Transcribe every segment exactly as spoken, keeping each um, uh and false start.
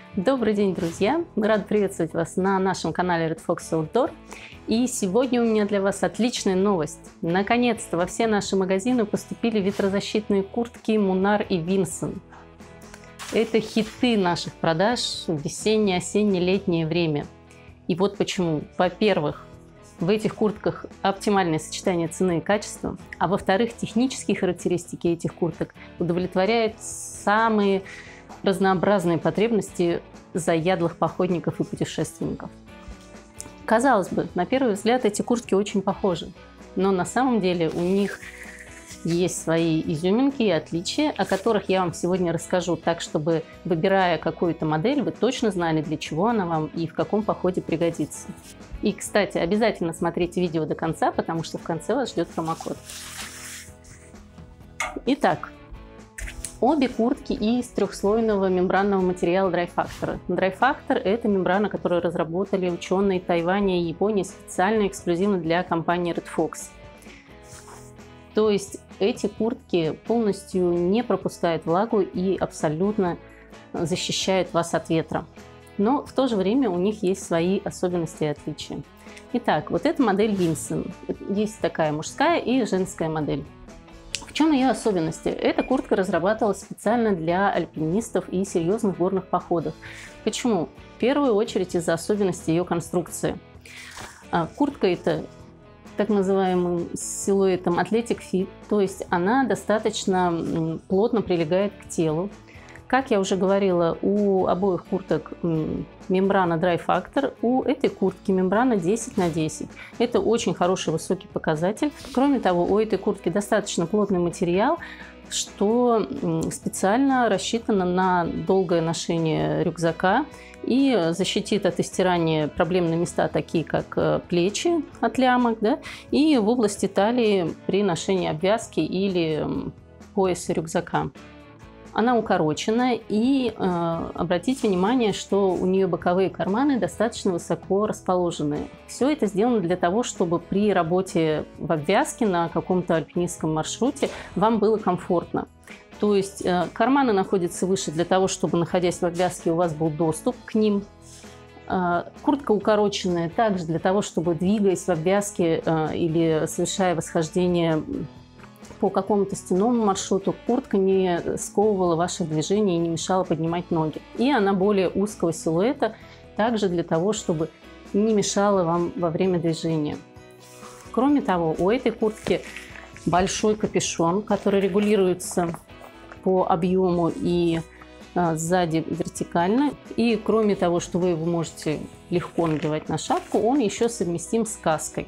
Добрый день, друзья! Мы рады приветствовать вас на нашем канале Red Fox Outdoor. И сегодня у меня для вас отличная новость. Наконец-то во все наши магазины поступили ветрозащитные куртки Мунар и Винсон. Это хиты наших продаж в весеннее, осеннее, летнее время. И вот почему. Во-первых, в этих куртках оптимальное сочетание цены и качества, а во-вторых, технические характеристики этих курток удовлетворяют самые разнообразные потребности заядлых походников и путешественников. Казалось бы, на первый взгляд эти куртки очень похожи, но на самом деле у них есть свои изюминки и отличия, о которых я вам сегодня расскажу, так чтобы, выбирая какую-то модель, вы точно знали, для чего она вам и в каком походе пригодится. И, кстати, обязательно смотрите видео до конца, потому что в конце вас ждет промокод. Итак, обе куртки из трехслойного мембранного материала Dry Factor. Dry Factor – это мембрана, которую разработали ученые Тайваня и Японии специально, эксклюзивно для компании Red Fox. То есть эти куртки полностью не пропускают влагу и абсолютно защищают вас от ветра. Но в то же время у них есть свои особенности и отличия. Итак, вот эта модель Винсон. Есть такая мужская и женская модель. В чем ее особенности? Эта куртка разрабатывалась специально для альпинистов и серьезных горных походов. Почему? В первую очередь из-за особенностей ее конструкции. Куртка эта так называемым силуэтом Athletic Fit, то есть она достаточно плотно прилегает к телу. Как я уже говорила, у обоих курток мембрана Dry Factor, у этой куртки мембрана десять на десять. Это очень хороший высокий показатель. Кроме того, у этой куртки достаточно плотный материал, что специально рассчитано на долгое ношение рюкзака и защитит от истирания проблемные места, такие как плечи от лямок, да, и в области талии при ношении обвязки или пояса рюкзака. Она укорочена, и э, обратите внимание, что у нее боковые карманы достаточно высоко расположены. Все это сделано для того, чтобы при работе в обвязке на каком-то альпинистском маршруте вам было комфортно. То есть э, карманы находятся выше для того, чтобы, находясь в обвязке, у вас был доступ к ним. Э, куртка укороченная также для того, чтобы, двигаясь в обвязке э, или совершая восхождение по какому-то стенному маршруту, куртка не сковывала ваши движения и не мешала поднимать ноги. И она более узкого силуэта, также для того, чтобы не мешала вам во время движения. Кроме того, у этой куртки большой капюшон, который регулируется по объему и а, сзади вертикально. И кроме того, что вы его можете легко надевать на шапку, он еще совместим с каской.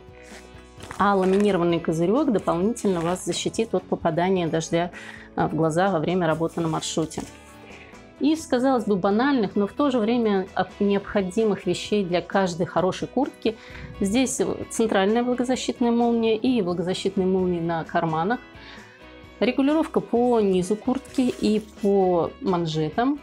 А ламинированный козырек дополнительно вас защитит от попадания дождя в глаза во время работы на маршруте. Из, казалось бы, банальных, но в то же время необходимых вещей для каждой хорошей куртки. Здесь центральная влагозащитная молния и влагозащитные молнии на карманах. Регулировка по низу куртки и по манжетам.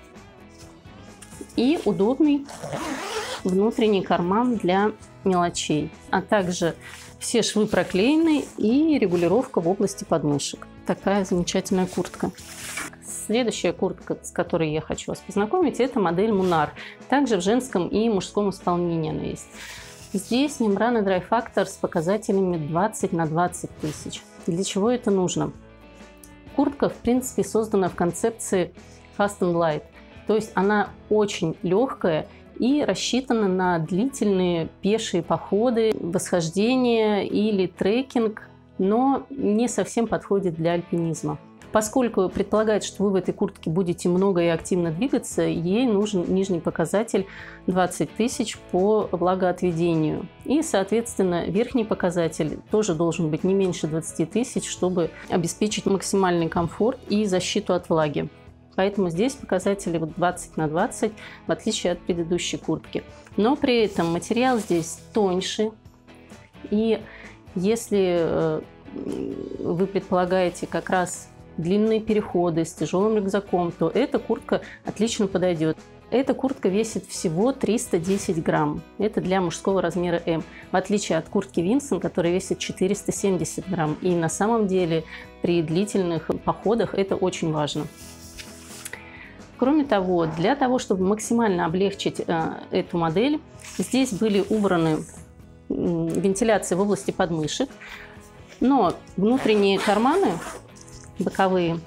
И удобный внутренний карман для мелочей, а также все швы проклеены и регулировка в области подмышек. Такая замечательная куртка. Следующая куртка, с которой я хочу вас познакомить, это модель Мунар. Также в женском и мужском исполнении она есть. Здесь мембрана Dry Factor с показателями двадцать на двадцать тысяч. Для чего это нужно? Куртка, в принципе, создана в концепции Fast and Light. То есть она очень легкая и рассчитана на длительные пешие походы, восхождения или трекинг, но не совсем подходит для альпинизма. Поскольку предполагается, что вы в этой куртке будете много и активно двигаться, ей нужен нижний показатель двадцать тысяч по влагоотведению. И, соответственно, верхний показатель тоже должен быть не меньше двадцати тысяч, чтобы обеспечить максимальный комфорт и защиту от влаги. Поэтому здесь показатели двадцать на двадцать, в отличие от предыдущей куртки. Но при этом материал здесь тоньше. И если вы предполагаете как раз длинные переходы с тяжелым рюкзаком, то эта куртка отлично подойдет. Эта куртка весит всего триста десять грамм. Это для мужского размера эм. В отличие от куртки Винсон, которая весит четыреста семьдесят грамм. И на самом деле при длительных походах это очень важно. Кроме того, для того, чтобы максимально облегчить э, эту модель, здесь были убраны э, вентиляции в области подмышек, но внутренние карманы, боковые,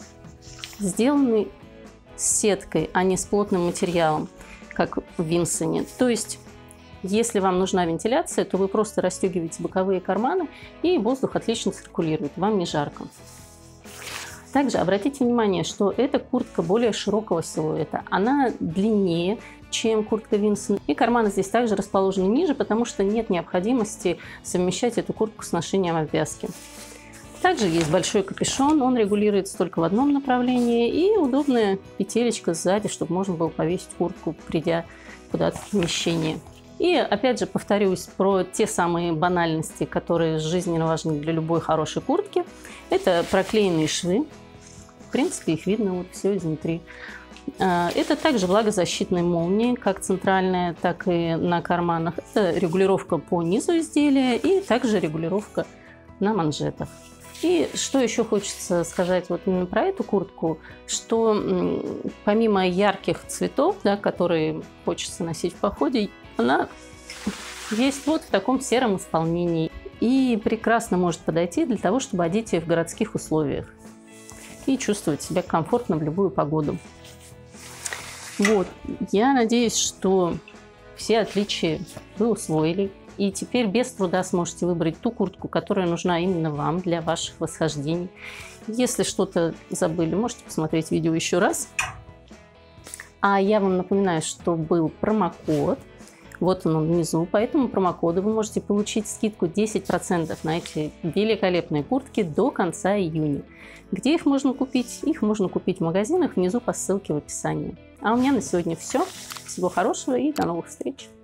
сделаны с сеткой, а не с плотным материалом, как в Винсоне. То есть, если вам нужна вентиляция, то вы просто расстегиваете боковые карманы, и воздух отлично циркулирует, вам не жарко. Также обратите внимание, что эта куртка более широкого силуэта. Она длиннее, чем куртка Винсон. И карманы здесь также расположены ниже, потому что нет необходимости совмещать эту куртку с ношением обвязки. Также есть большой капюшон, он регулируется только в одном направлении. И удобная петелечка сзади, чтобы можно было повесить куртку, придя куда-то в помещение. И опять же повторюсь про те самые банальности, которые жизненно важны для любой хорошей куртки. Это проклеенные швы. В принципе, их видно вот все изнутри. Это также влагозащитные молнии, как центральная, так и на карманах. Это регулировка по низу изделия и также регулировка на манжетах. И что еще хочется сказать вот именно про эту куртку, что помимо ярких цветов, да, которые хочется носить в походе, она есть вот в таком сером исполнении и прекрасно может подойти для того, чтобы одеть ее в городских условиях и чувствовать себя комфортно в любую погоду. Вот, я надеюсь, что все отличия вы усвоили, и теперь без труда сможете выбрать ту куртку, которая нужна именно вам для ваших восхождений. Если что-то забыли, можете посмотреть видео еще раз. А я вам напоминаю, что был промокод. Вот он внизу. По этому промокоду вы можете получить скидку десять процентов на эти великолепные куртки до конца июня. Где их можно купить? Их можно купить в магазинах внизу по ссылке в описании. А у меня на сегодня все. Всего хорошего и до новых встреч!